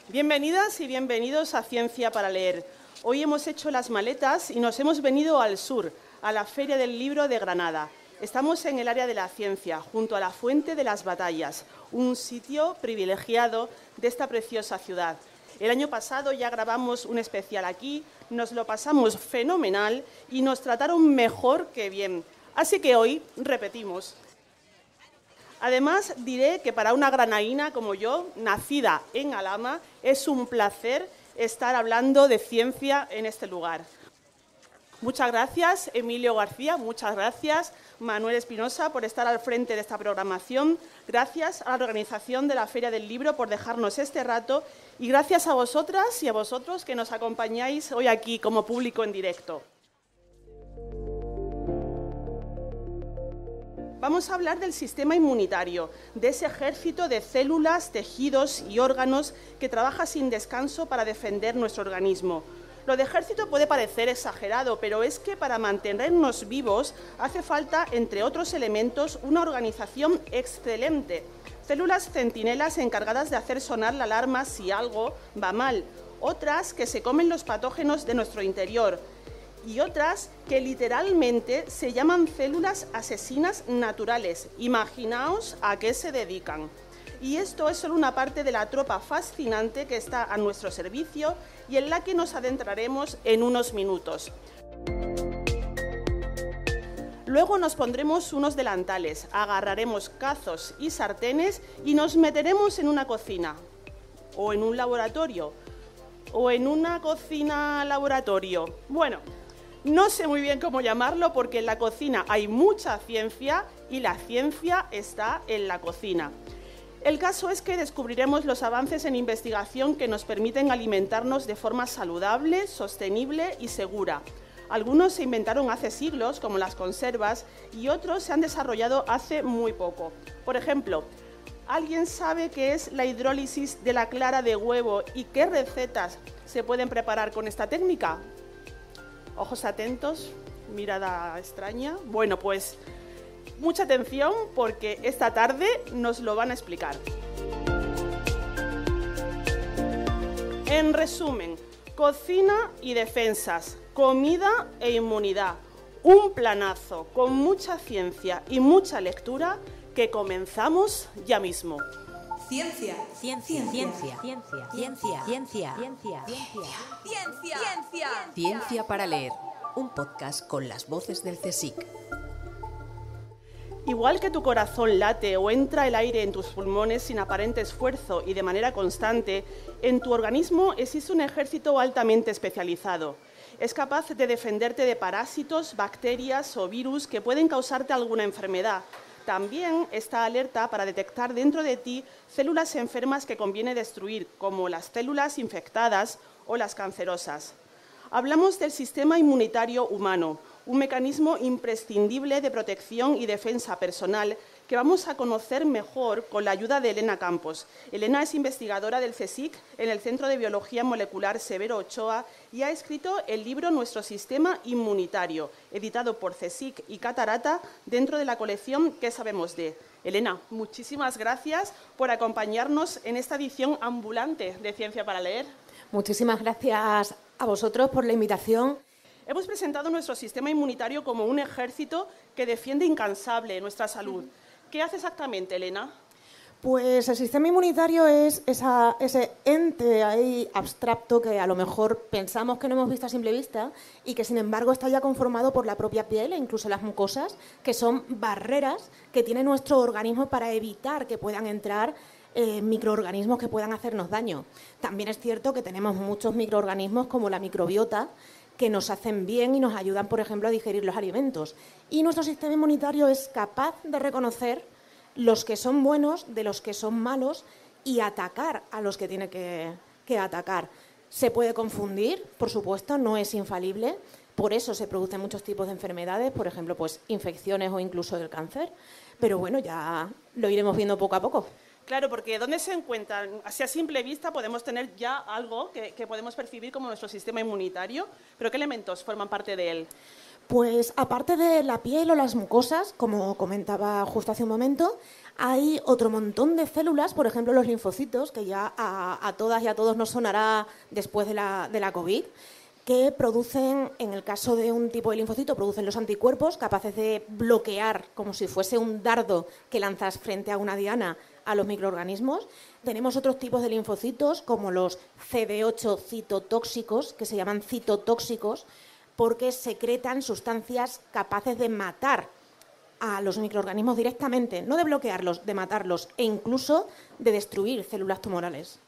Bienvenidas y bienvenidos a Ciencia para Leer. Hoy hemos hecho las maletas y nos hemos venido al sur, a la Feria del Libro de Granada. Estamos en el área de la ciencia, junto a la Fuente de las Batallas, un sitio privilegiado de esta preciosa ciudad. El año pasado ya grabamos un especial aquí, nos lo pasamos fenomenal y nos trataron mejor que bien. Así que hoy repetimos. Además, diré que para una granadina como yo, nacida en Alhama, es un placer estar hablando de ciencia en este lugar. Muchas gracias, Emilio García, muchas gracias, Manuel Espinosa, por estar al frente de esta programación. Gracias a la organización de la Feria del Libro por dejarnos este rato y gracias a vosotras y a vosotros que nos acompañáis hoy aquí como público en directo. Vamos a hablar del sistema inmunitario, de ese ejército de células, tejidos y órganos que trabaja sin descanso para defender nuestro organismo. Lo de ejército puede parecer exagerado, pero es que para mantenernos vivos hace falta, entre otros elementos, una organización excelente. Células centinelas encargadas de hacer sonar la alarma si algo va mal, otras que se comen los patógenos de nuestro interior, y otras que literalmente se llaman células asesinas naturales. Imaginaos a qué se dedican. Y esto es solo una parte de la tropa fascinante que está a nuestro servicio y en la que nos adentraremos en unos minutos. Luego nos pondremos unos delantales, agarraremos cazos y sartenes y nos meteremos en una cocina, o en un laboratorio, o en una cocina-laboratorio. Bueno, no sé muy bien cómo llamarlo porque en la cocina hay mucha ciencia y la ciencia está en la cocina. El caso es que descubriremos los avances en investigación que nos permiten alimentarnos de forma saludable, sostenible y segura. Algunos se inventaron hace siglos, como las conservas, y otros se han desarrollado hace muy poco. Por ejemplo, ¿alguien sabe qué es la hidrólisis de la clara de huevo y qué recetas se pueden preparar con esta técnica? Ojos atentos, mirada extraña. Bueno, pues mucha atención porque esta tarde nos lo van a explicar. En resumen, cocina y defensas, comida e inmunidad. Un planazo con mucha ciencia y mucha lectura que comenzamos ya mismo. Ciencia. Ciencia. Ciencia. Ciencia. Ciencia. Ciencia. Ciencia. Ciencia. Ciencia para leer. Un podcast con las voces del CSIC. Igual que tu corazón late o entra el aire en tus pulmones sin aparente esfuerzo y de manera constante, en tu organismo existe un ejército altamente especializado. Es capaz de defenderte de parásitos, bacterias o virus que pueden causarte alguna enfermedad. También está alerta para detectar dentro de ti células enfermas que conviene destruir, como las células infectadas o las cancerosas. Hablamos del sistema inmunitario humano, un mecanismo imprescindible de protección y defensa personal que vamos a conocer mejor con la ayuda de Elena Campos. Elena es investigadora del CSIC en el Centro de Biología Molecular Severo Ochoa y ha escrito el libro Nuestro Sistema Inmunitario, editado por CSIC y Catarata dentro de la colección ¿Qué sabemos de? Elena, muchísimas gracias por acompañarnos en esta edición ambulante de Ciencia para Leer. Muchísimas gracias a vosotros por la invitación. Hemos presentado nuestro sistema inmunitario como un ejército que defiende incansable nuestra salud. ¿Qué hace exactamente, Elena? Pues el sistema inmunitario es ese ente ahí abstracto que a lo mejor pensamos que no hemos visto a simple vista y que sin embargo está ya conformado por la propia piel e incluso las mucosas, que son barreras que tiene nuestro organismo para evitar que puedan entrar microorganismos que puedan hacernos daño. También es cierto que tenemos muchos microorganismos como la microbiota que nos hacen bien y nos ayudan, por ejemplo, a digerir los alimentos. Y nuestro sistema inmunitario es capaz de reconocer los que son buenos de los que son malos y atacar a los que tiene que atacar. Se puede confundir, por supuesto, no es infalible. Por eso se producen muchos tipos de enfermedades, por ejemplo, pues infecciones o incluso el cáncer. Pero bueno, ya lo iremos viendo poco a poco. Claro, porque ¿dónde se encuentran? Así a simple vista podemos tener ya algo que podemos percibir como nuestro sistema inmunitario, pero ¿qué elementos forman parte de él? Pues aparte de la piel o las mucosas, como comentaba justo hace un momento, Hay otro montón de células, por ejemplo los linfocitos, que ya a todas y a todos nos sonará después de la COVID, que producen, en el caso de un tipo de linfocito, producen los anticuerpos capaces de bloquear, como si fuese un dardo que lanzas frente a una diana, a los microorganismos. Tenemos otros tipos de linfocitos, como los CD8 citotóxicos, que se llaman citotóxicos, porque secretan sustancias capaces de matar a los microorganismos directamente, no de bloquearlos, de matarlos e incluso de destruir células tumorales.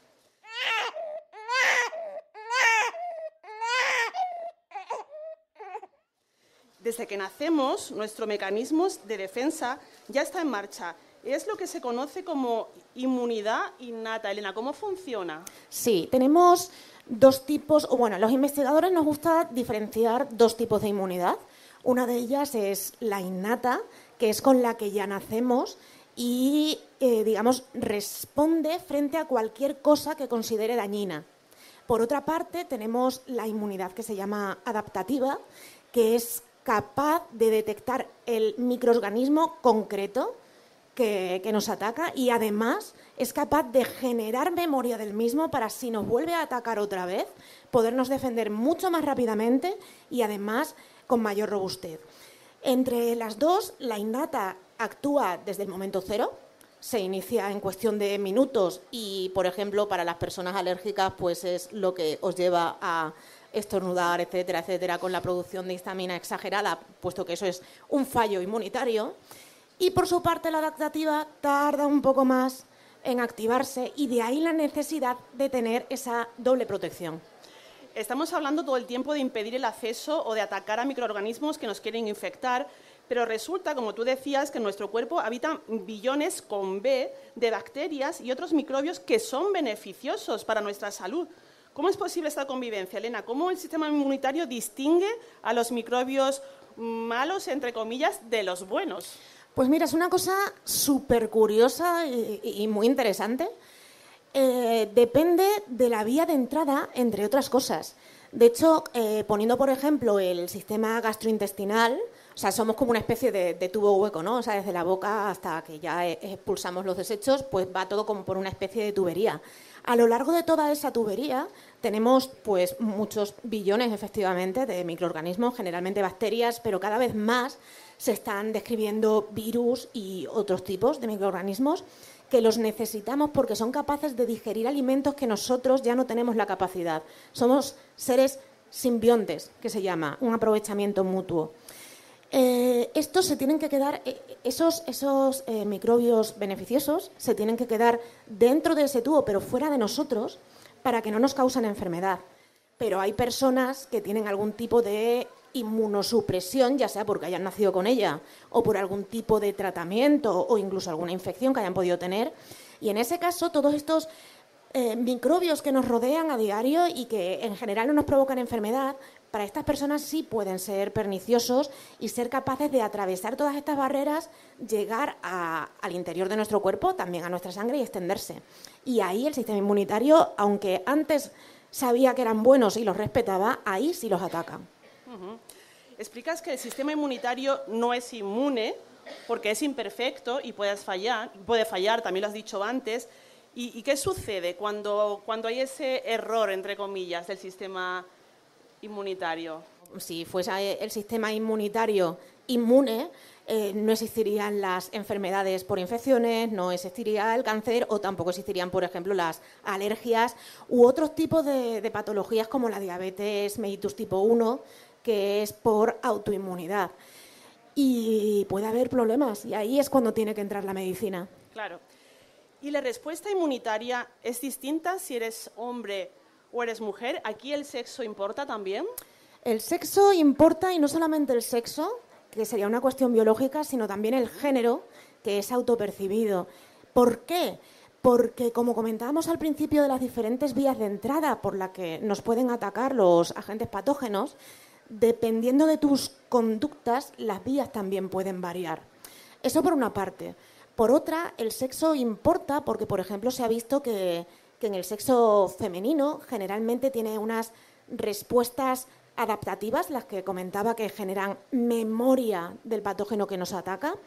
Desde que nacemos, nuestro mecanismo de defensa ya está en marcha. Es lo que se conoce como inmunidad innata. Elena, ¿cómo funciona? Sí, tenemos dos tipos, o bueno, a los investigadores nos gusta diferenciar dos tipos de inmunidad. Una de ellas es la innata, que es con la que ya nacemos y, digamos, responde frente a cualquier cosa que considere dañina. Por otra parte, tenemos la inmunidad que se llama adaptativa, que es capaz de detectar el microorganismo concreto que nos ataca y además es capaz de generar memoria del mismo para, si nos vuelve a atacar otra vez, podernos defender mucho más rápidamente y además con mayor robustez. Entre las dos, la innata actúa desde el momento cero, se inicia en cuestión de minutos y, por ejemplo, para las personas alérgicas, pues es lo que os lleva a estornudar, etcétera, etcétera, con la producción de histamina exagerada, puesto que eso es un fallo inmunitario. Y, por su parte, la adaptativa tarda un poco más en activarse y de ahí la necesidad de tener esa doble protección. Estamos hablando todo el tiempo de impedir el acceso o de atacar a microorganismos que nos quieren infectar, pero resulta, como tú decías, que en nuestro cuerpo habitan billones con B de bacterias y otros microbios que son beneficiosos para nuestra salud. ¿Cómo es posible esta convivencia, Elena? ¿Cómo el sistema inmunitario distingue a los microbios malos, entre comillas, de los buenos? Pues mira, es una cosa súper curiosa y muy interesante. Depende de la vía de entrada, entre otras cosas. De hecho, poniendo, por ejemplo, el sistema gastrointestinal, o sea, somos como una especie de tubo hueco, ¿no? O sea, desde la boca hasta que ya expulsamos los desechos, pues va todo como por una especie de tubería. A lo largo de toda esa tubería tenemos pues muchos billones, efectivamente, de microorganismos, generalmente bacterias, pero cada vez más se están describiendo virus y otros tipos de microorganismos que los necesitamos porque son capaces de digerir alimentos que nosotros ya no tenemos la capacidad. Somos seres simbiontes, que se llama, un aprovechamiento mutuo. Estos se tienen que quedar, esos microbios beneficiosos se tienen que quedar dentro de ese tubo, pero fuera de nosotros, para que no nos causen enfermedad. Pero hay personas que tienen algún tipo de inmunosupresión, ya sea porque hayan nacido con ella o por algún tipo de tratamiento o incluso alguna infección que hayan podido tener. Y en ese caso, todos estos microbios que nos rodean a diario y que en general no nos provocan enfermedad, para estas personas sí pueden ser perniciosos y ser capaces de atravesar todas estas barreras, llegar al interior de nuestro cuerpo, también a nuestra sangre y extenderse. Y ahí el sistema inmunitario, aunque antes sabía que eran buenos y los respetaba, ahí sí los atacan. Explicas que el sistema inmunitario no es inmune porque es imperfecto y puede fallar, también lo has dicho antes. ¿Y qué sucede cuando hay ese error, entre comillas, del sistema inmunitario? Si fuese el sistema inmunitario inmune, no existirían las enfermedades por infecciones, no existiría el cáncer o tampoco existirían, por ejemplo, las alergias u otros tipos de patologías como la diabetes mellitus tipo 1, que es por autoinmunidad. Y puede haber problemas y ahí es cuando tiene que entrar la medicina. Claro. ¿Y la respuesta inmunitaria es distinta si eres hombre o eres mujer? ¿Aquí el sexo importa también? El sexo importa y no solamente el sexo, que sería una cuestión biológica, sino también el género, que es autopercibido. ¿Por qué? Porque, como comentábamos al principio de las diferentes vías de entrada por las que nos pueden atacar los agentes patógenos, dependiendo de tus conductas, las vías también pueden variar. Eso por una parte. Por otra, el sexo importa porque, por ejemplo, se ha visto que en el sexo femenino generalmente tiene unas respuestas adaptativas, las que comentaba, que generan memoria del patógeno que nos ataca,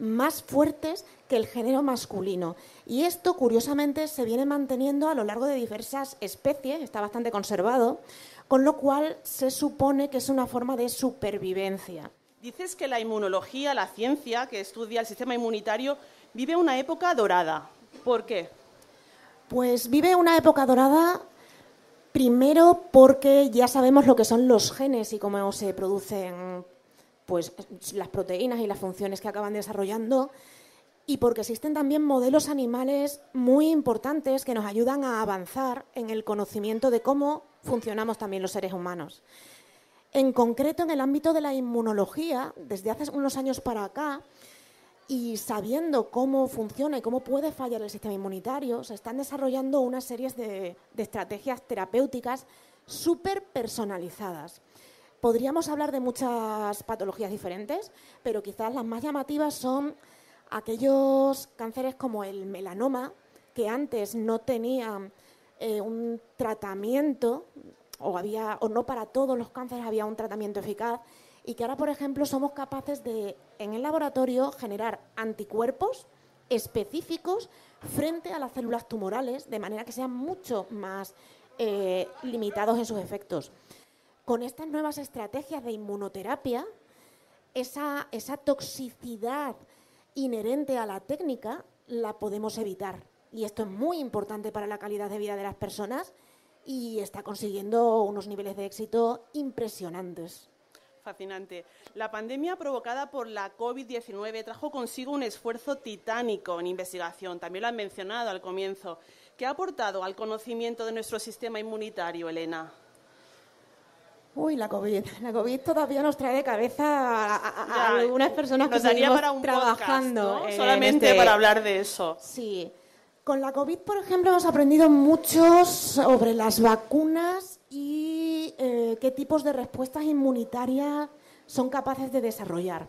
más fuertes que el género masculino. Y esto, curiosamente, se viene manteniendo a lo largo de diversas especies, está bastante conservado, con lo cual se supone que es una forma de supervivencia. Dices que la inmunología, la ciencia que estudia el sistema inmunitario, vive una época dorada. ¿Por qué? Pues vive una época dorada, primero porque ya sabemos lo que son los genes y cómo se producen pues, las proteínas y las funciones que acaban desarrollando, y porque existen también modelos animales muy importantes que nos ayudan a avanzar en el conocimiento de cómo funcionamos también los seres humanos. En concreto, en el ámbito de la inmunología, desde hace unos años para acá, y sabiendo cómo funciona y cómo puede fallar el sistema inmunitario, se están desarrollando una serie de estrategias terapéuticas súper personalizadas. Podríamos hablar de muchas patologías diferentes, pero quizás las más llamativas son aquellos cánceres como el melanoma, que antes no tenían un tratamiento, o no para todos los cánceres había un tratamiento eficaz, y que ahora, por ejemplo, somos capaces de, en el laboratorio, generar anticuerpos específicos frente a las células tumorales, de manera que sean mucho más limitados en sus efectos. Con estas nuevas estrategias de inmunoterapia, esa toxicidad inherente a la técnica la podemos evitar. Y esto es muy importante para la calidad de vida de las personas y está consiguiendo unos niveles de éxito impresionantes. Fascinante. La pandemia provocada por la COVID-19 trajo consigo un esfuerzo titánico en investigación, también lo han mencionado al comienzo. ¿Qué ha aportado al conocimiento de nuestro sistema inmunitario, Elena? La COVID todavía nos trae de cabeza a algunas personas que seguimos trabajando. Podcast, ¿no? Solamente para hablar de eso. Sí. Con la COVID, por ejemplo, hemos aprendido mucho sobre las vacunas y qué tipos de respuestas inmunitarias son capaces de desarrollar.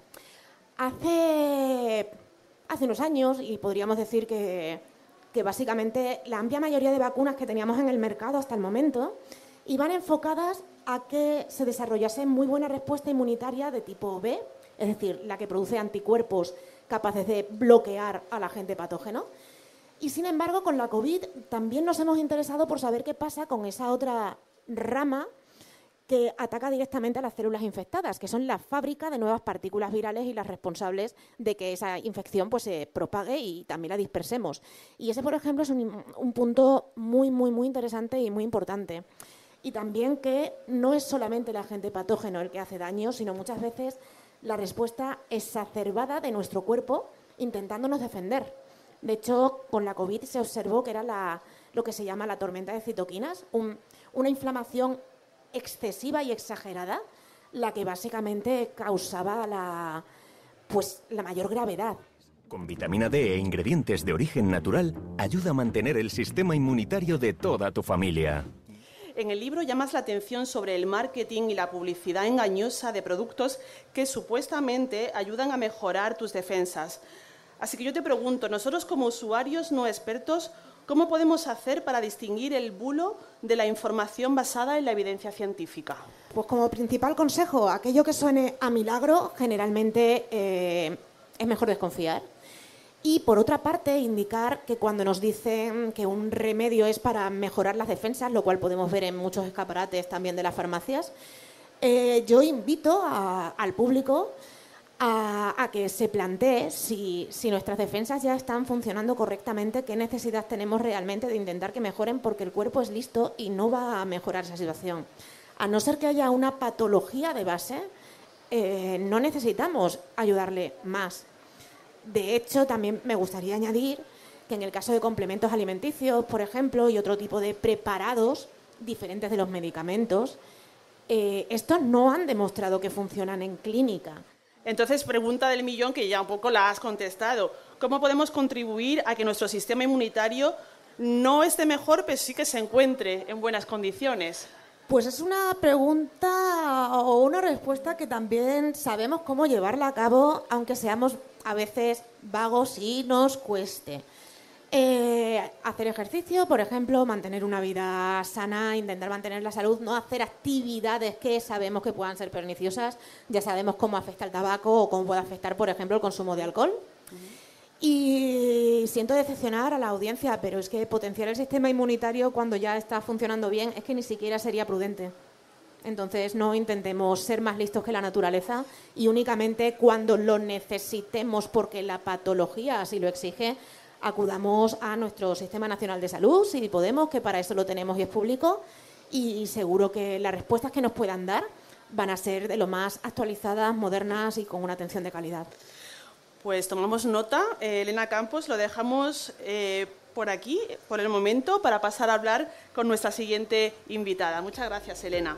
Hace unos años, y podríamos decir que básicamente la amplia mayoría de vacunas que teníamos en el mercado hasta el momento iban enfocadas a que se desarrollase muy buena respuesta inmunitaria de tipo B, es decir, la que produce anticuerpos capaces de bloquear al agente patógeno. Y sin embargo, con la COVID también nos hemos interesado por saber qué pasa con esa otra rama que ataca directamente a las células infectadas, que son la fábrica de nuevas partículas virales y las responsables de que esa infección pues, se propague y también la dispersemos. Y ese, por ejemplo, es un punto muy, muy, muy interesante y muy importante. Y también que no es solamente el agente patógeno el que hace daño, sino muchas veces la respuesta exacerbada de nuestro cuerpo intentándonos defender. De hecho, con la COVID se observó que era lo que se llama la tormenta de citoquinas, una inflamación excesiva y exagerada, la que básicamente causaba la mayor gravedad. Con vitamina D e ingredientes de origen natural, ayuda a mantener el sistema inmunitario de toda tu familia. En el libro llamas la atención sobre el marketing y la publicidad engañosa de productos que supuestamente ayudan a mejorar tus defensas. Así que yo te pregunto, nosotros como usuarios no expertos, ¿cómo podemos hacer para distinguir el bulo de la información basada en la evidencia científica? Pues como principal consejo, aquello que suene a milagro, generalmente es mejor desconfiar. Y por otra parte, indicar que cuando nos dicen que un remedio es para mejorar las defensas, lo cual podemos ver en muchos escaparates también de las farmacias, yo invito al público a que se plantee si nuestras defensas ya están funcionando correctamente, qué necesidad tenemos realmente de intentar que mejoren, porque el cuerpo es listo y no va a mejorar esa situación. A no ser que haya una patología de base, no necesitamos ayudarle más. De hecho, también me gustaría añadir que en el caso de complementos alimenticios, por ejemplo, y otro tipo de preparados diferentes de los medicamentos, estos no han demostrado que funcionan en clínica. Entonces, pregunta del millón que ya un poco la has contestado. ¿Cómo podemos contribuir a que nuestro sistema inmunitario no esté mejor, pero sí que se encuentre en buenas condiciones? Pues es una pregunta o una respuesta que también sabemos cómo llevarla a cabo, aunque seamos a veces vagos y nos cueste. Hacer ejercicio, por ejemplo, mantener una vida sana, intentar mantener la salud, no hacer actividades que sabemos que puedan ser perniciosas. Ya sabemos cómo afecta el tabaco o cómo puede afectar, por ejemplo, el consumo de alcohol. Y siento decepcionar a la audiencia, pero es que potenciar el sistema inmunitario cuando ya está funcionando bien es que ni siquiera sería prudente. Entonces no intentemos ser más listos que la naturaleza y únicamente cuando lo necesitemos porque la patología así lo exige, acudamos a nuestro Sistema Nacional de Salud, si podemos, que para eso lo tenemos y es público, y seguro que las respuestas que nos puedan dar van a ser de lo más actualizadas, modernas y con una atención de calidad. Pues tomamos nota. Elena Campos, lo dejamos por aquí, por el momento, para pasar a hablar con nuestra siguiente invitada. Muchas gracias, Elena.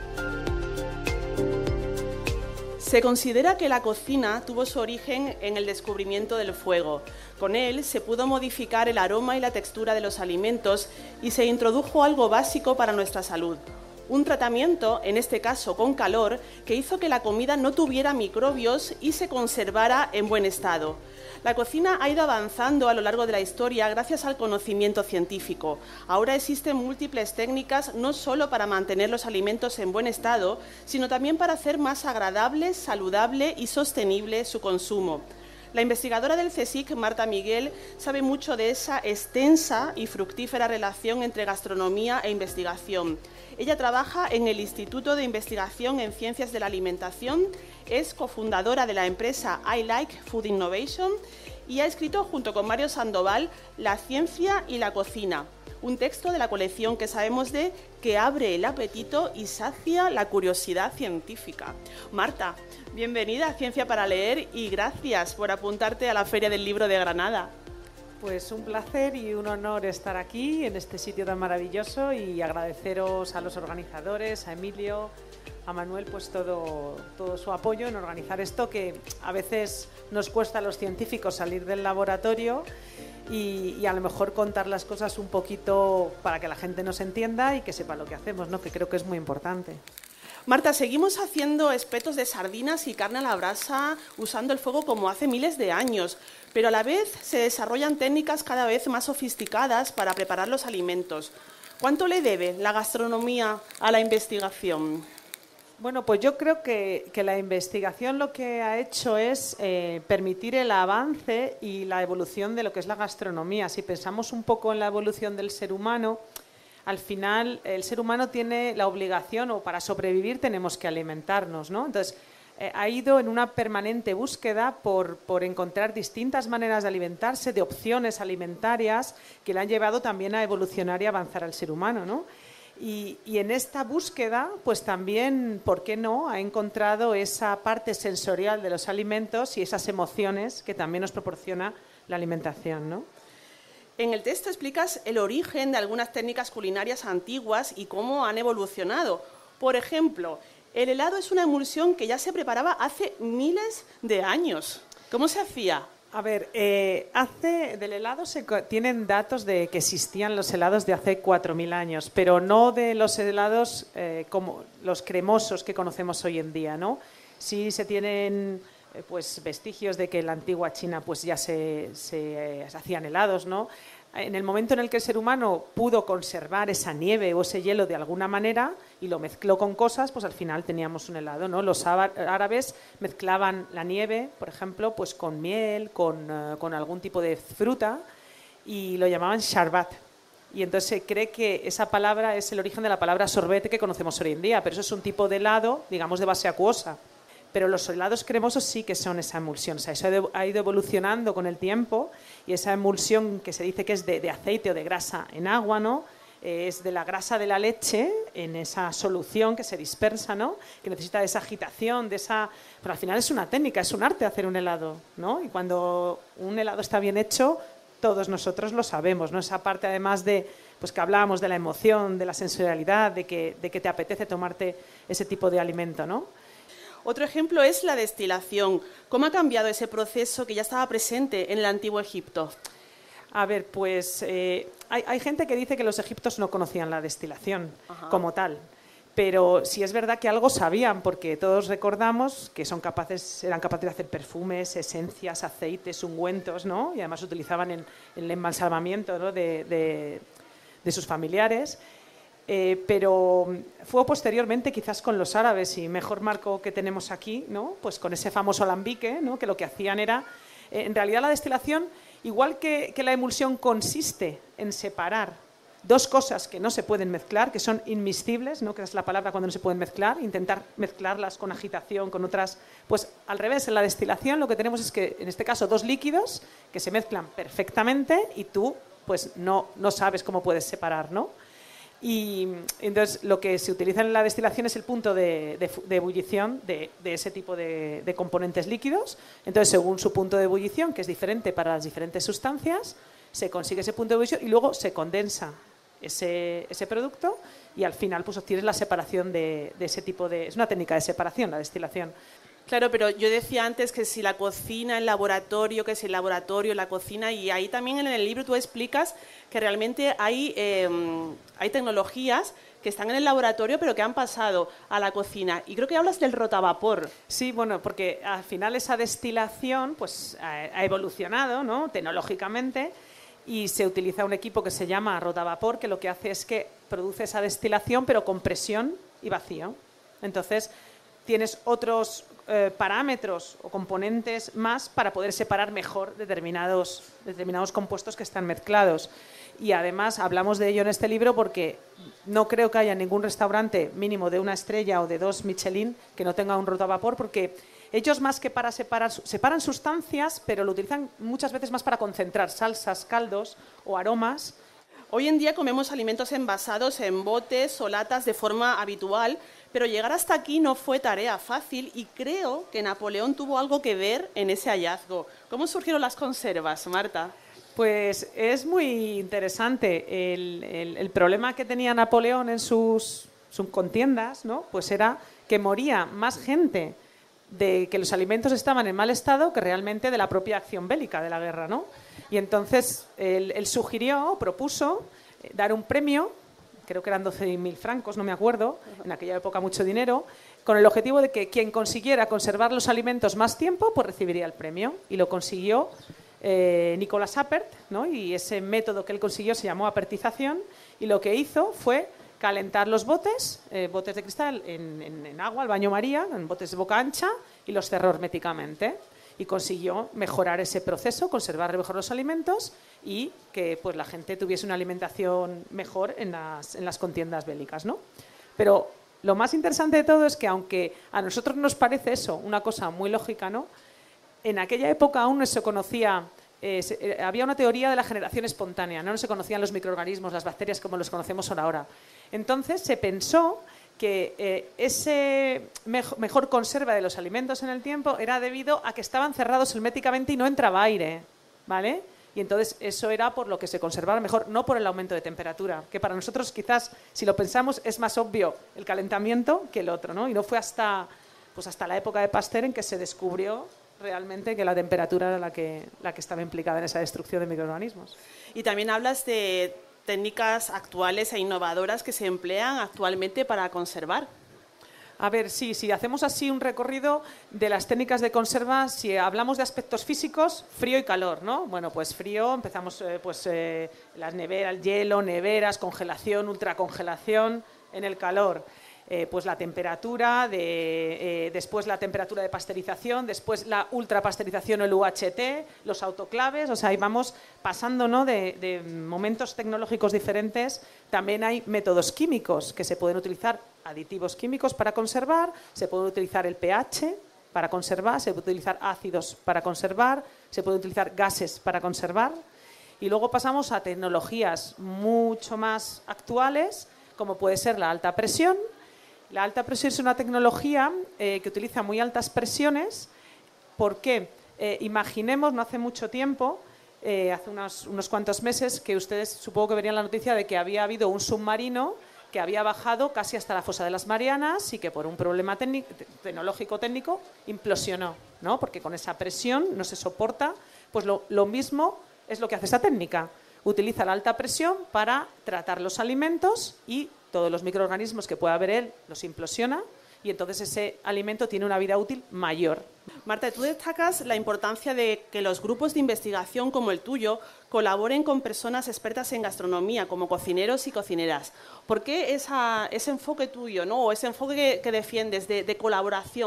Se considera que la cocina tuvo su origen en el descubrimiento del fuego. Con él se pudo modificar el aroma y la textura de los alimentos y se introdujo algo básico para nuestra salud. Un tratamiento, en este caso con calor, que hizo que la comida no tuviera microbios y se conservara en buen estado. La cocina ha ido avanzando a lo largo de la historia gracias al conocimiento científico. Ahora existen múltiples técnicas no solo para mantener los alimentos en buen estado, sino también para hacer más agradable, saludable y sostenible su consumo. La investigadora del CSIC, Marta Miguel, sabe mucho de esa extensa y fructífera relación entre gastronomía e investigación. Ella trabaja en el Instituto de Investigación en Ciencias de la Alimentación, es cofundadora de la empresa I Like Food Innovation y ha escrito junto con Mario Sandoval La ciencia y la cocina, un texto de la colección que sabemos de que abre el apetito y sacia la curiosidad científica. Marta, bienvenida a Ciencia para Leer y gracias por apuntarte a la Feria del Libro de Granada. Pues un placer y un honor estar aquí en este sitio tan maravilloso y agradeceros a los organizadores, a Emilio, a Manuel, pues todo su apoyo en organizar esto que a veces nos cuesta a los científicos salir del laboratorio y a lo mejor contar las cosas un poquito para que la gente nos entienda y que sepa lo que hacemos, ¿no? Que creo que es muy importante. Marta, seguimos haciendo espetos de sardinas y carne a la brasa usando el fuego como hace miles de años, pero a la vez se desarrollan técnicas cada vez más sofisticadas para preparar los alimentos. ¿Cuánto le debe la gastronomía a la investigación? Bueno, pues yo creo que la investigación lo que ha hecho es permitir el avance y la evolución de lo que es la gastronomía. Si pensamos un poco en la evolución del ser humano, al final el ser humano tiene la obligación, o para sobrevivir tenemos que alimentarnos, ¿no? Entonces, ha ido en una permanente búsqueda por encontrar distintas maneras de alimentarse, de opciones alimentarias que le han llevado también a evolucionar y avanzar al ser humano, ¿no? Y en esta búsqueda, pues también, ¿por qué no?, ha encontrado esa parte sensorial de los alimentos y esas emociones que también nos proporciona la alimentación, ¿no? En el texto explicas el origen de algunas técnicas culinarias antiguas y cómo han evolucionado. Por ejemplo, el helado es una emulsión que ya se preparaba hace miles de años. ¿Cómo se hacía? A ver, del helado tienen datos de que existían los helados de hace 4.000 años, pero no de los helados como los cremosos que conocemos hoy en día, ¿no? Sí se tienen pues vestigios de que en la antigua China pues ya se hacían helados, ¿no? En el momento en el que el ser humano pudo conservar esa nieve o ese hielo de alguna manera y lo mezcló con cosas, pues al final teníamos un helado, ¿no? Los árabes mezclaban la nieve, por ejemplo, pues con miel, con algún tipo de fruta y lo llamaban sharbat. Y entonces se cree que esa palabra es el origen de la palabra sorbete que conocemos hoy en día, pero eso es un tipo de helado, digamos, de base acuosa. Pero los helados cremosos sí que son esa emulsión. O sea, eso ha ido evolucionando con el tiempo y esa emulsión que se dice que es de aceite o de grasa en agua, ¿no? Es de la grasa de la leche en esa solución que se dispersa, ¿no? Que necesita de esa agitación, pero al final es una técnica, es un arte hacer un helado, ¿no? Y cuando un helado está bien hecho, todos nosotros lo sabemos, ¿no? Esa parte además de, pues que hablábamos de la emoción, de la sensorialidad, de que te apetece tomarte ese tipo de alimento, ¿no? Otro ejemplo es la destilación. ¿Cómo ha cambiado ese proceso que ya estaba presente en el Antiguo Egipto? A ver, pues hay gente que dice que los egipcios no conocían la destilación como tal, pero sí es verdad que algo sabían, porque todos recordamos que eran capaces de hacer perfumes, esencias, aceites, ungüentos, ¿no? Y además utilizaban en el embalsamamiento, ¿no? de sus familiares. Pero fue posteriormente quizás con los árabes, y mejor marco que tenemos aquí, ¿no? Pues con ese famoso alambique, ¿no? Que lo que hacían era En realidad la destilación, igual que la emulsión consiste en separar dos cosas que no se pueden mezclar, que son inmiscibles, ¿no? Que es la palabra cuando no se pueden mezclar, intentar mezclarlas con agitación, con otras. Pues al revés, en la destilación lo que tenemos es que, en este caso, dos líquidos que se mezclan perfectamente y tú pues no sabes cómo puedes separar, ¿no? Y entonces lo que se utiliza en la destilación es el punto de ebullición de ese tipo de componentes líquidos. Entonces, según su punto de ebullición, que es diferente para las diferentes sustancias, se consigue ese punto de ebullición y luego se condensa ese producto y al final pues obtienes la separación de ese tipo de... Es una técnica de separación, la destilación. Claro, pero yo decía antes que si la cocina, el laboratorio, que si el laboratorio, la cocina, y ahí también en el libro tú explicas que realmente hay tecnologías que están en el laboratorio pero que han pasado a la cocina. Y creo que hablas del rotavapor. Sí, bueno, porque al final esa destilación pues ha evolucionado, ¿no? Tecnológicamente, y se utiliza un equipo que se llama rotavapor, que lo que hace es que produce esa destilación pero con presión y vacío. Entonces tienes otros parámetros o componentes más para poder separar mejor determinados compuestos que están mezclados. Y además hablamos de ello en este libro porque no creo que haya ningún restaurante mínimo de 1 estrella o de 2 Michelin que no tenga un rotavapor, porque ellos más que para separan sustancias, pero lo utilizan muchas veces más para concentrar salsas, caldos o aromas. Hoy en día comemos alimentos envasados en botes o latas de forma habitual, pero llegar hasta aquí no fue tarea fácil y creo que Napoleón tuvo algo que ver en ese hallazgo. ¿Cómo surgieron las conservas, Marta? Pues es muy interesante. El problema que tenía Napoleón en sus contiendas, ¿no? Pues era que moría más gente de que los alimentos estaban en mal estado que realmente de la propia acción bélica de la guerra, ¿no? Y entonces él propuso dar un premio, creo que eran 12.000 francos, no me acuerdo, en aquella época mucho dinero, con el objetivo de que quien consiguiera conservar los alimentos más tiempo, pues recibiría el premio. Y lo consiguió Nicolas Appert, ¿no? Y ese método que él consiguió se llamó apertización, y lo que hizo fue calentar los botes de cristal en agua, al baño María, en botes de boca ancha, y los cerró herméticamente. Y consiguió mejorar ese proceso, conservar mejor los alimentos y que pues, la gente tuviese una alimentación mejor en las contiendas bélicas, ¿no? Pero lo más interesante de todo es que, aunque a nosotros nos parece eso una cosa muy lógica, ¿no? En aquella época aún no se conocía, había una teoría de la generación espontánea, no se conocían los microorganismos, las bacterias como los conocemos ahora. Entonces se pensó que ese mejor conserva de los alimentos en el tiempo era debido a que estaban cerrados herméticamente y no entraba aire, ¿vale? Y entonces eso era por lo que se conservaba mejor, no por el aumento de temperatura, que para nosotros quizás, si lo pensamos, es más obvio el calentamiento que el otro, ¿no? Y no fue hasta la época de Pasteur en que se descubrió realmente que la temperatura era la que estaba implicada en esa destrucción de microorganismos. Y también hablas de técnicas actuales e innovadoras que se emplean actualmente para conservar. A ver, sí, si hacemos así un recorrido de las técnicas de conserva, si hablamos de aspectos físicos, frío y calor, ¿no? Bueno, pues frío, empezamos las neveras, el hielo, neveras, congelación, ultracongelación. En el calor, pues la temperatura, después la temperatura de pasteurización, después la ultrapasteurización, el UHT, los autoclaves, o sea, ahí vamos pasando, ¿no? de momentos tecnológicos diferentes. También hay métodos químicos que se pueden utilizar, aditivos químicos para conservar, se puede utilizar el pH para conservar, se puede utilizar ácidos para conservar, se puede utilizar gases para conservar. Y luego pasamos a tecnologías mucho más actuales, como puede ser la alta presión. La alta presión es una tecnología que utiliza muy altas presiones porque imaginemos, no hace mucho tiempo, hace unos cuantos meses, que ustedes supongo que verían la noticia de que había habido un submarino que había bajado casi hasta la fosa de las Marianas y que por un problema tecnológico-técnico implosionó, ¿no? Porque con esa presión no se soporta. Pues lo mismo es lo que hace esta técnica. Utiliza la alta presión para tratar los alimentos y todos los microorganismos que pueda haber él los implosiona y entonces ese alimento tiene una vida útil mayor. Marta, tú destacas la importancia de que los grupos de investigación como el tuyo colaboren con personas expertas en gastronomía, como cocineros y cocineras. ¿Por qué ese enfoque tuyo, ¿no? O ese enfoque que defiendes de colaboración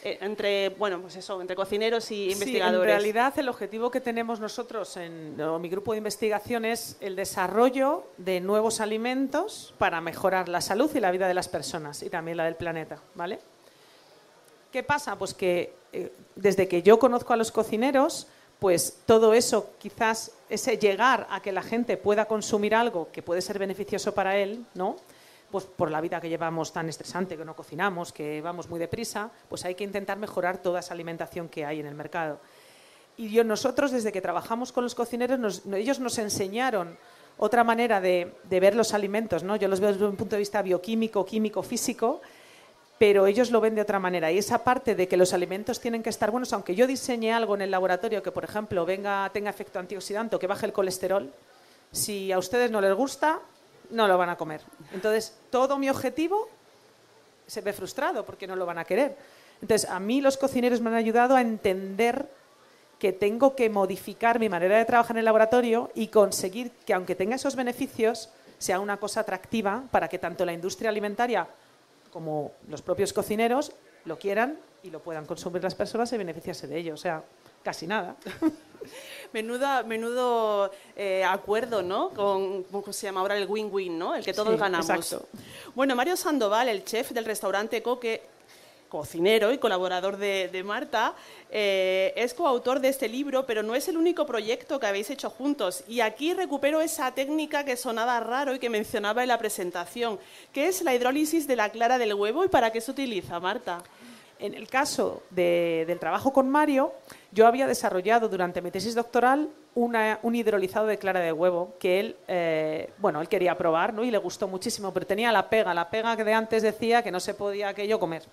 entre cocineros y investigadores. Sí, en realidad el objetivo que tenemos nosotros mi grupo de investigación es el desarrollo de nuevos alimentos para mejorar la salud y la vida de las personas y también la del planeta, ¿vale? ¿Qué pasa? Pues que desde que yo conozco a los cocineros, pues todo eso, quizás ese llegar a que la gente pueda consumir algo que puede ser beneficioso para él, ¿no? Pues por la vida que llevamos tan estresante, que no cocinamos, que vamos muy deprisa, pues hay que intentar mejorar toda esa alimentación que hay en el mercado. Y nosotros, desde que trabajamos con los cocineros, ellos nos enseñaron otra manera de ver los alimentos, ¿no? Yo los veo desde un punto de vista bioquímico, químico, físico, pero ellos lo ven de otra manera. Y esa parte de que los alimentos tienen que estar buenos, aunque yo diseñe algo en el laboratorio que, por ejemplo, tenga efecto antioxidante o que baje el colesterol, si a ustedes no les gusta, no lo van a comer. Entonces, todo mi objetivo se ve frustrado porque no lo van a querer. Entonces, a mí los cocineros me han ayudado a entender que tengo que modificar mi manera de trabajar en el laboratorio y conseguir que, aunque tenga esos beneficios, sea una cosa atractiva para que tanto la industria alimentaria como los propios cocineros lo quieran y lo puedan consumir las personas y beneficiarse de ello. O sea, casi nada. Menudo acuerdo, ¿no? ¿Cómo se llama ahora? El win-win, ¿no? El que todos ganamos. Exacto. Bueno, Mario Sandoval, el chef del restaurante Coque, cocinero y colaborador de Marta, es coautor de este libro, pero no es el único proyecto que habéis hecho juntos. Y aquí recupero esa técnica que sonaba raro y que mencionaba en la presentación, que es la hidrólisis de la clara del huevo. ¿Y para qué se utiliza, Marta? En el caso del trabajo con Mario, yo había desarrollado durante mi tesis doctoral un hidrolizado de clara de huevo que él quería probar, ¿no? Y le gustó muchísimo, pero tenía la pega que de antes decía que no se podía aquello comer.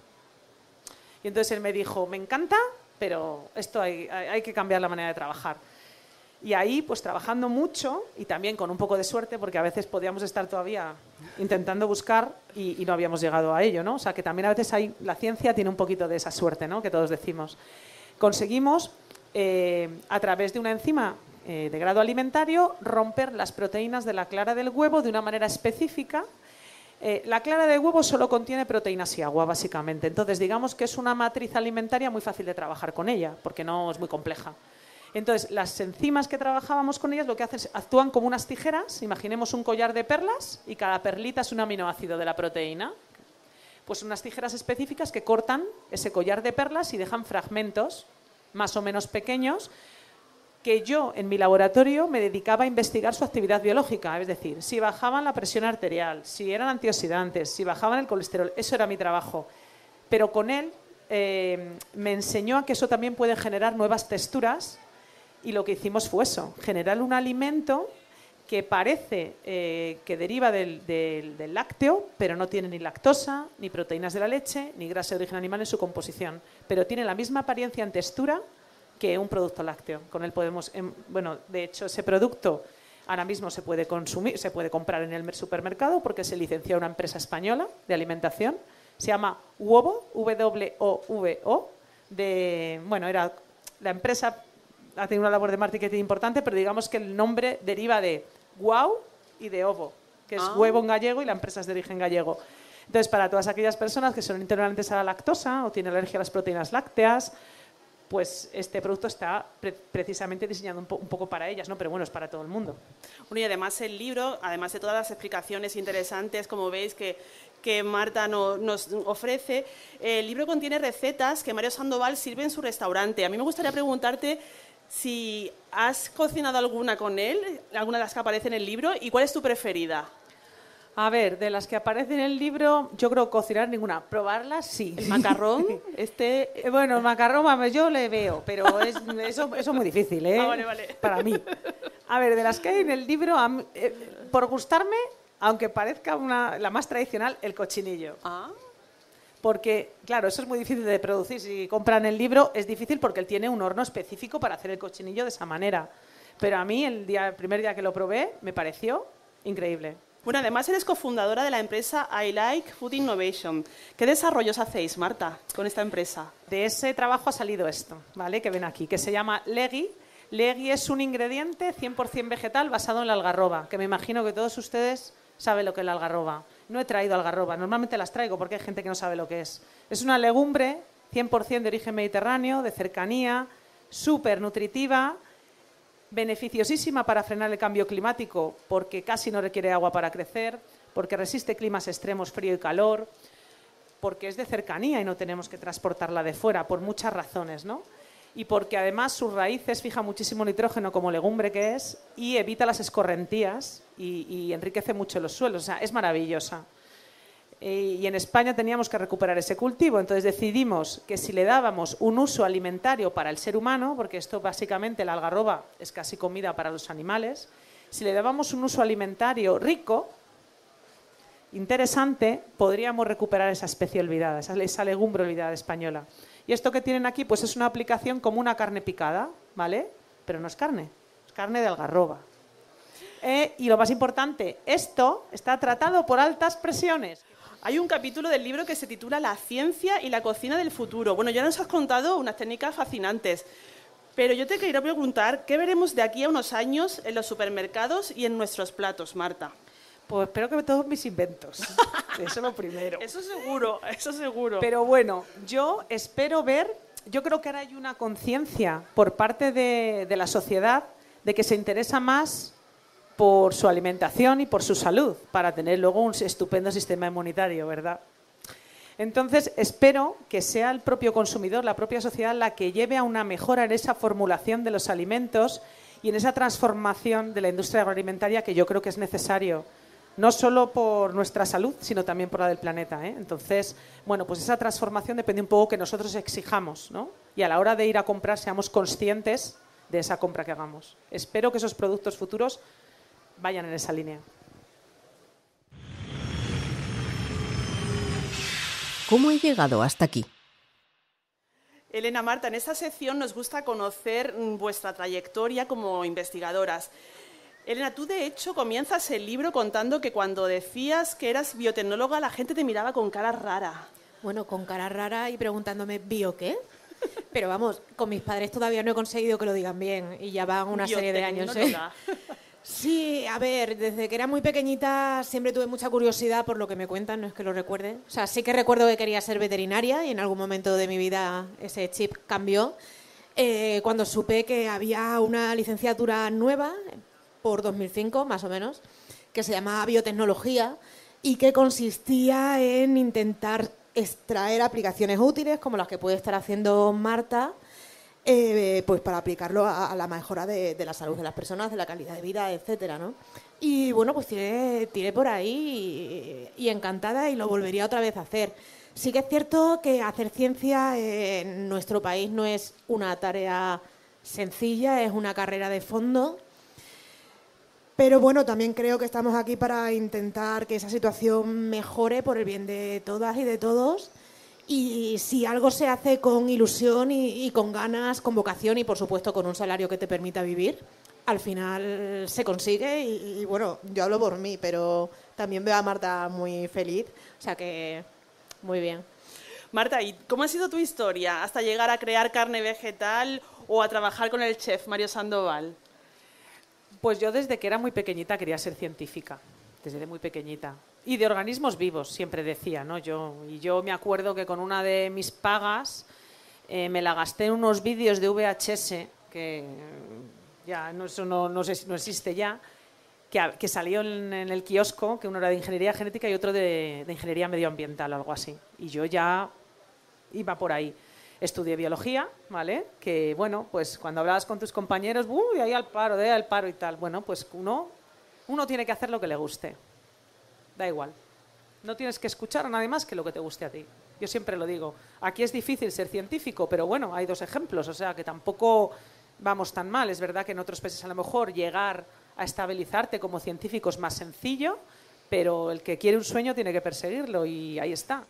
Y entonces él me dijo, me encanta, pero esto hay que cambiar la manera de trabajar. Y ahí, pues trabajando mucho y también con un poco de suerte, porque a veces podíamos estar todavía intentando buscar y no habíamos llegado a ello, ¿no? O sea, que también a veces la ciencia tiene un poquito de esa suerte, ¿no? Que todos decimos. Conseguimos, a través de una enzima de grado alimentario, romper las proteínas de la clara del huevo de una manera específica. La clara de huevo solo contiene proteínas y agua, básicamente. Entonces, digamos que es una matriz alimentaria muy fácil de trabajar con ella, porque no es muy compleja. Entonces, las enzimas que trabajábamos con ellas lo que hacen es actúan como unas tijeras. Imaginemos un collar de perlas y cada perlita es un aminoácido de la proteína. Pues unas tijeras específicas que cortan ese collar de perlas y dejan fragmentos más o menos pequeños que yo en mi laboratorio me dedicaba a investigar su actividad biológica, es decir, si bajaban la presión arterial, si eran antioxidantes, si bajaban el colesterol, eso era mi trabajo. Pero con él me enseñó a que eso también puede generar nuevas texturas y lo que hicimos fue eso, generar un alimento que parece que deriva del lácteo, pero no tiene ni lactosa, ni proteínas de la leche, ni grasa de origen animal en su composición, pero tiene la misma apariencia en textura que un producto lácteo. Con él podemos, de hecho, ese producto ahora mismo se puede consumir, se puede comprar en el supermercado porque se licenció una empresa española de alimentación. Se llama Wovo, W-O-V-O. Era la empresa ha tenido una labor de marketing importante, pero digamos que el nombre deriva de wow y de ovo, que es huevo en gallego y la empresa es de origen gallego. Entonces, para todas aquellas personas que son intolerantes a la lactosa o tienen alergia a las proteínas lácteas, pues este producto está precisamente diseñado un poco para ellas, ¿no? Pero bueno, es para todo el mundo. Bueno, y además el libro, además de todas las explicaciones interesantes, como veis, que Marta nos ofrece, el libro contiene recetas que Mario Sandoval sirve en su restaurante. A mí me gustaría preguntarte si has cocinado alguna con él, alguna de las que aparece en el libro, y cuál es tu preferida. A ver, de las que aparecen en el libro, yo creo cocinar ninguna. Probarlas, sí. ¿El macarrón? Bueno, el macarrón yo le veo, pero eso es muy difícil, ¿eh? Vale. Para mí. A ver, de las que hay en el libro, por gustarme, aunque parezca la más tradicional, el cochinillo. Porque, claro, eso es muy difícil de producir. Si compran el libro, es difícil porque él tiene un horno específico para hacer el cochinillo de esa manera. Pero a mí, el primer día que lo probé, me pareció increíble. Bueno, además eres cofundadora de la empresa I Like Food Innovation. ¿Qué desarrollos hacéis, Marta, con esta empresa? De ese trabajo ha salido esto, ¿vale? Que ven aquí, que se llama Legui. Legui es un ingrediente 100% vegetal basado en la algarroba, que me imagino que todos ustedes saben lo que es la algarroba. No he traído algarroba, normalmente las traigo porque hay gente que no sabe lo que es. Es una legumbre 100% de origen mediterráneo, de cercanía, súper nutritiva, beneficiosísima para frenar el cambio climático porque casi no requiere agua para crecer, porque resiste climas extremos, frío y calor, porque es de cercanía y no tenemos que transportarla de fuera, por muchas razones, ¿no? Y porque además sus raíces fijan muchísimo nitrógeno como legumbre que es y evita las escorrentías y enriquece mucho los suelos. O sea, es maravillosa. Y en España teníamos que recuperar ese cultivo, entonces decidimos que si le dábamos un uso alimentario para el ser humano, porque esto básicamente la algarroba es casi comida para los animales, si le dábamos un uso alimentario rico, interesante, podríamos recuperar esa especie olvidada, esa legumbre olvidada española. Y esto que tienen aquí pues es una aplicación como una carne picada, ¿vale? Pero no es carne de algarroba. Y lo más importante, esto está tratado por altas presiones. Hay un capítulo del libro que se titula La ciencia y la cocina del futuro. Bueno, ya nos has contado unas técnicas fascinantes, pero yo te quería preguntar, ¿qué veremos de aquí a unos años en los supermercados y en nuestros platos, Marta? Pues espero que todos mis inventos. Eso es lo primero. Eso seguro, eso seguro. Pero bueno, yo espero ver, yo creo que ahora hay una conciencia por parte de la sociedad de que se interesa más por su alimentación y por su salud, para tener luego un estupendo sistema inmunitario, ¿verdad? Entonces, espero que sea el propio consumidor, la propia sociedad, la que lleve a una mejora en esa formulación de los alimentos y en esa transformación de la industria agroalimentaria que yo creo que es necesario, no solo por nuestra salud, sino también por la del planeta, ¿eh? Entonces, bueno, pues esa transformación depende un poco que nosotros exijamos, ¿no? Y a la hora de ir a comprar seamos conscientes de esa compra que hagamos. Espero que esos productos futuros vayan en esa línea. ¿Cómo he llegado hasta aquí? Elena, Marta, en esta sección nos gusta conocer vuestra trayectoria como investigadoras. Elena, tú de hecho comienzas el libro contando que cuando decías que eras biotecnóloga la gente te miraba con cara rara. Bueno, con cara rara y preguntándome, ¿bio qué? Pero vamos, con mis padres todavía no he conseguido que lo digan bien y ya van una serie de años, ¿eh? Sí, a ver, desde que era muy pequeñita siempre tuve mucha curiosidad por lo que me cuentan, no es que lo recuerde. O sea, sí que recuerdo que quería ser veterinaria y en algún momento de mi vida ese chip cambió. Cuando supe que había una licenciatura nueva, por 2005 más o menos, que se llamaba biotecnología y que consistía en intentar extraer aplicaciones útiles como las que puede estar haciendo Marta, pues para aplicarlo a la mejora de la salud de las personas, de la calidad de vida, etcétera, ¿no? Y bueno, pues tiré por ahí y encantada y lo volvería otra vez a hacer. Sí que es cierto que hacer ciencia en nuestro país no es una tarea sencilla, es una carrera de fondo. Pero bueno, también creo que estamos aquí para intentar que esa situación mejore por el bien de todas y de todos. Y si algo se hace con ilusión y con ganas, con vocación y por supuesto con un salario que te permita vivir, al final se consigue y bueno, yo hablo por mí, pero también veo a Marta muy feliz, o sea que muy bien. Marta, ¿y cómo ha sido tu historia hasta llegar a crear carne vegetal o a trabajar con el chef Mario Sandoval? Pues yo desde que era muy pequeñita quería ser científica, desde muy pequeñita. Y de organismos vivos, siempre decía, ¿no? Yo me acuerdo que con una de mis pagas me la gasté en unos vídeos de VHS, que ya eso no existe ya, que salió en el kiosco, que uno era de ingeniería genética y otro de ingeniería medioambiental o algo así. Y yo ya iba por ahí. Estudié biología, ¿vale? Que, bueno, pues cuando hablabas con tus compañeros, ¡uy, ahí al paro y tal! Bueno, pues uno tiene que hacer lo que le guste. Da igual. No tienes que escuchar a nadie más que lo que te guste a ti. Yo siempre lo digo. Aquí es difícil ser científico, pero bueno, hay dos ejemplos. O sea, que tampoco vamos tan mal. Es verdad que en otros países a lo mejor llegar a estabilizarte como científico es más sencillo, pero el que quiere un sueño tiene que perseguirlo y ahí está.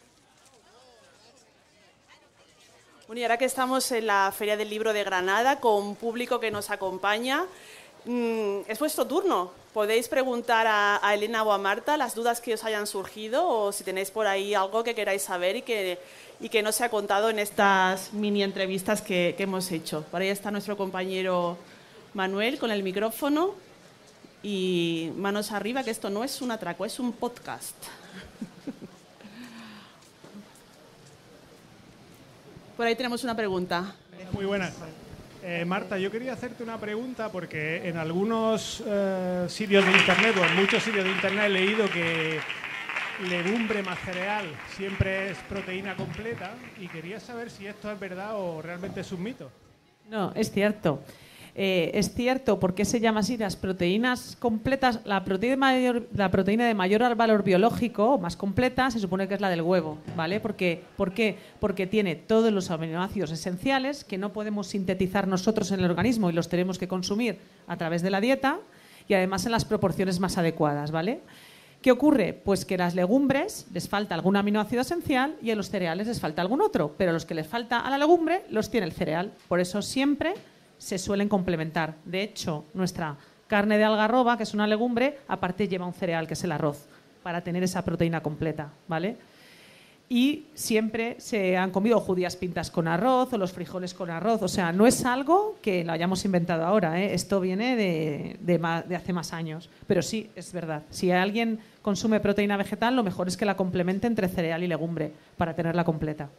Bueno, y ahora que estamos en la Feria del Libro de Granada, con público que nos acompaña, es vuestro turno. Podéis preguntar a Elena o a Marta las dudas que os hayan surgido o si tenéis por ahí algo que queráis saber y que no se ha contado en estas mini entrevistas que hemos hecho. Por ahí está nuestro compañero Manuel con el micrófono y manos arriba, que esto no es un atraco, es un podcast. Por ahí tenemos una pregunta. Muy buenas. Marta, yo quería hacerte una pregunta porque en algunos sitios de internet o en muchos sitios de internet he leído que legumbre más cereal siempre es proteína completa y quería saber si esto es verdad o realmente es un mito. No, es cierto. Es cierto. ¿Por qué se llama así? Las proteínas completas, la proteína de mayor valor biológico, más completa, se supone que es la del huevo, ¿vale? ¿Por qué? Porque tiene todos los aminoácidos esenciales que no podemos sintetizar nosotros en el organismo y los tenemos que consumir a través de la dieta y además en las proporciones más adecuadas, ¿vale? ¿Qué ocurre? Pues que a las legumbres les falta algún aminoácido esencial y a los cereales les falta algún otro, pero los que les falta a la legumbre los tiene el cereal. Por eso siempre se suelen complementar. De hecho, nuestra carne de algarroba, que es una legumbre, aparte lleva un cereal, que es el arroz, para tener esa proteína completa, ¿vale? Y siempre se han comido judías pintas con arroz o los frijoles con arroz. O sea, no es algo que lo hayamos inventado ahora, ¿eh? Esto viene de hace más años. Pero sí, es verdad. Si alguien consume proteína vegetal, lo mejor es que la complemente entre cereal y legumbre para tenerla completa.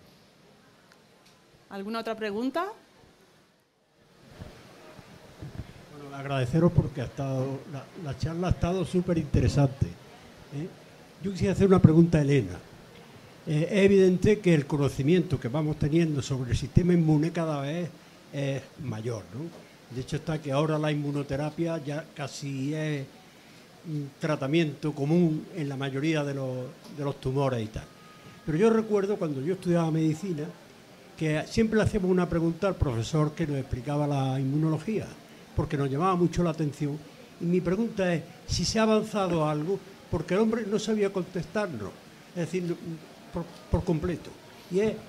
¿Alguna otra pregunta? Bueno, agradeceros porque la charla ha estado súper interesante. Yo quisiera hacer una pregunta a Elena. Es evidente que el conocimiento que vamos teniendo sobre el sistema inmune cada vez es mayor, ¿no? De hecho está que ahora la inmunoterapia ya casi es un tratamiento común en la mayoría de los tumores y tal. Pero yo recuerdo cuando yo estudiaba medicina que siempre le hacíamos una pregunta al profesor que nos explicaba la inmunología, porque nos llamaba mucho la atención. Y mi pregunta es si se ha avanzado algo, porque el hombre no sabía contestarnos. Es decir, por completo. Y es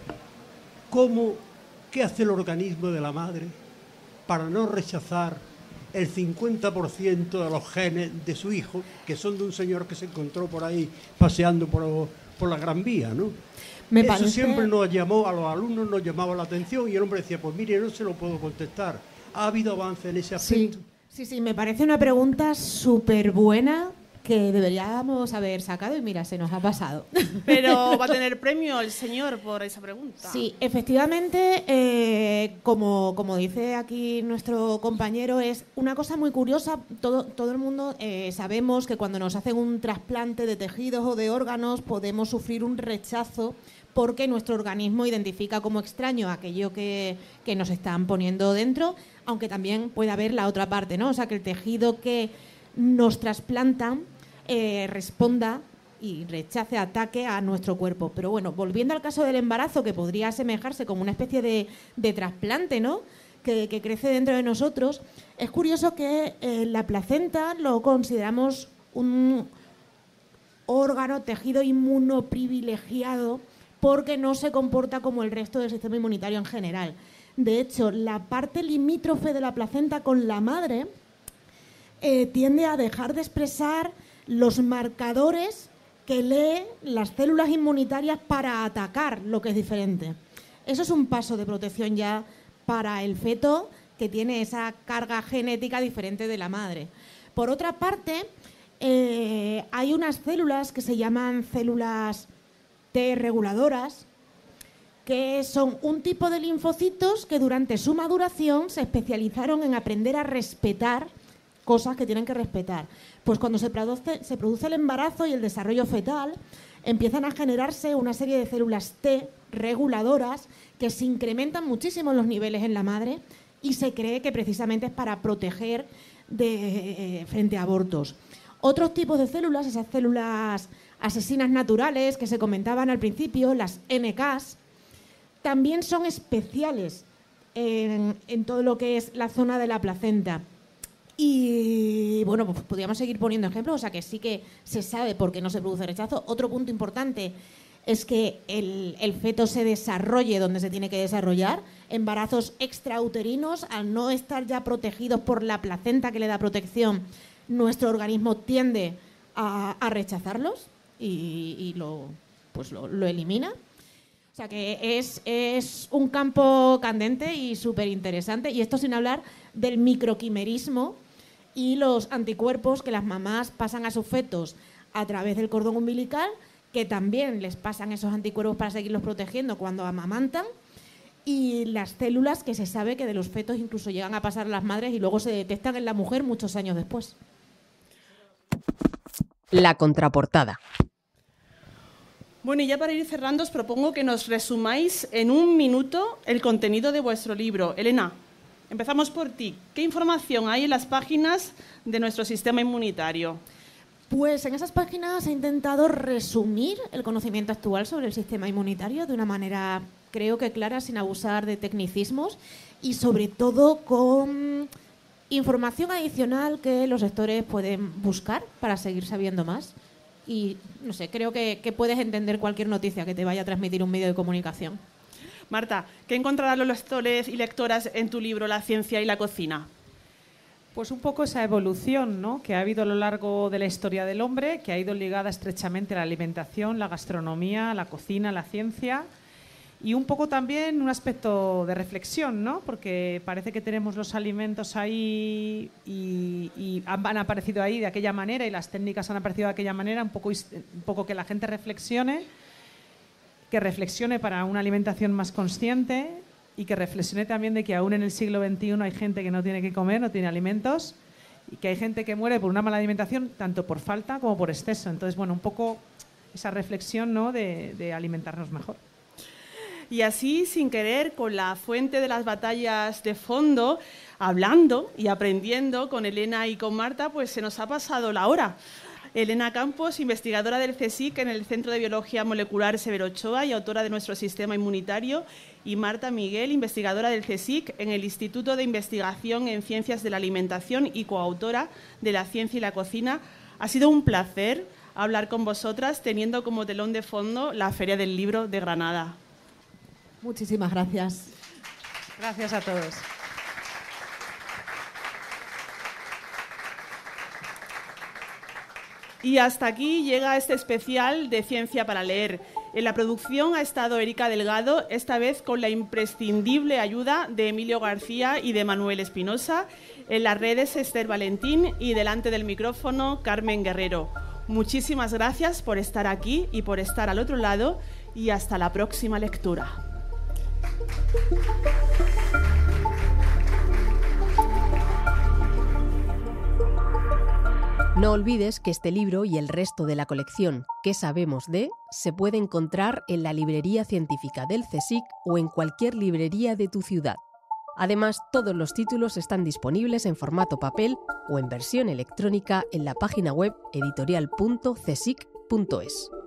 ¿qué hace el organismo de la madre para no rechazar el 50% de los genes de su hijo, que son de un señor que se encontró por ahí paseando por la Gran Vía, ¿no? Eso siempre nos llamó, a los alumnos nos llamaba la atención y el hombre decía, pues mire, no se lo puedo contestar. ¿Ha habido avance en ese aspecto? Sí, me parece una pregunta súper buena que deberíamos haber sacado y mira, se nos ha pasado. Pero va a tener premio el señor por esa pregunta. Sí, efectivamente, como dice aquí nuestro compañero, es una cosa muy curiosa. Todo el mundo sabemos que cuando nos hacen un trasplante de tejidos o de órganos podemos sufrir un rechazo porque nuestro organismo identifica como extraño aquello que nos están poniendo dentro, aunque también puede haber la otra parte, ¿no? O sea, que el tejido que nos trasplantan responda y rechace, ataque a nuestro cuerpo. Pero bueno, volviendo al caso del embarazo, que podría asemejarse como una especie de trasplante, ¿no? Que crece dentro de nosotros, es curioso que la placenta lo consideramos un órgano, tejido inmunoprivilegiado, porque no se comporta como el resto del sistema inmunitario en general. De hecho, la parte limítrofe de la placenta con la madre tiende a dejar de expresar los marcadores que lee las células inmunitarias para atacar, lo que es diferente. Eso es un paso de protección ya para el feto que tiene esa carga genética diferente de la madre. Por otra parte, hay unas células que se llaman células T reguladoras, que son un tipo de linfocitos que durante su maduración se especializaron en aprender a respetar cosas que tienen que respetar. Pues cuando se produce el embarazo y el desarrollo fetal, empiezan a generarse una serie de células T reguladoras que se incrementan muchísimo los niveles en la madre y se cree que precisamente es para proteger frente a abortos. Otros tipos de células, esas células asesinas naturales que se comentaban al principio, las NKs, también son especiales en todo lo que es la zona de la placenta. Y bueno, pues podríamos seguir poniendo ejemplos, o sea que sí que se sabe por qué no se produce rechazo. Otro punto importante es que el feto se desarrolle donde se tiene que desarrollar. Embarazos extrauterinos, al no estar ya protegidos por la placenta que le da protección, nuestro organismo tiende a rechazarlos y lo elimina. O sea que es un campo candente y súper interesante. Y esto sin hablar del microquimerismo y los anticuerpos que las mamás pasan a sus fetos a través del cordón umbilical, que también les pasan esos anticuerpos para seguirlos protegiendo cuando amamantan. y las células que se sabe que de los fetos incluso llegan a pasar a las madres y luego se detectan en la mujer muchos años después. La contraportada. Bueno, y ya para ir cerrando os propongo que nos resumáis en 1 minuto el contenido de vuestro libro. Elena, empezamos por ti. ¿Qué información hay en las páginas de nuestro sistema inmunitario? Pues en esas páginas he intentado resumir el conocimiento actual sobre el sistema inmunitario de una manera, creo que clara, sin abusar de tecnicismos y sobre todo con información adicional que los lectores pueden buscar para seguir sabiendo más. Y, no sé, creo que puedes entender cualquier noticia que te vaya a transmitir un medio de comunicación. Marta, ¿qué encontrarán los lectores y lectoras en tu libro La ciencia y la cocina? Pues un poco esa evolución, ¿no?, que ha habido a lo largo de la historia del hombre, que ha ido ligada estrechamente a la alimentación, la gastronomía, la cocina, la ciencia, y un poco también un aspecto de reflexión, ¿no?, porque parece que tenemos los alimentos ahí y han aparecido ahí de aquella manera y las técnicas han aparecido de aquella manera, un poco que la gente reflexione para una alimentación más consciente y que reflexione también de que aún en el siglo XXI hay gente que no tiene que comer, no tiene alimentos, y que hay gente que muere por una mala alimentación tanto por falta como por exceso. Entonces, bueno, un poco esa reflexión, ¿no?, de alimentarnos mejor. Y así, sin querer, con la fuente de las batallas de fondo, hablando y aprendiendo con Elena y con Marta, pues se nos ha pasado la hora. Elena Campos, investigadora del CSIC en el Centro de Biología Molecular Severo Ochoa y autora de nuestro sistema inmunitario, y Marta Miguel, investigadora del CSIC en el Instituto de Investigación en Ciencias de la Alimentación y coautora de La ciencia y la cocina. Ha sido un placer hablar con vosotras teniendo como telón de fondo la Feria del Libro de Granada. Muchísimas gracias. Gracias a todos. Y hasta aquí llega este especial de Ciencia para Leer. En la producción ha estado Erika Delgado, esta vez con la imprescindible ayuda de Emilio García y de Manuel Espinosa. En las redes Esther Valentín y delante del micrófono Carmen Guerrero. Muchísimas gracias por estar aquí y por estar al otro lado y hasta la próxima lectura. No olvides que este libro y el resto de la colección ¿Qué sabemos de? Se puede encontrar en la librería científica del CSIC o en cualquier librería de tu ciudad. Además, todos los títulos están disponibles en formato papel o en versión electrónica en la página web editorial.csic.es.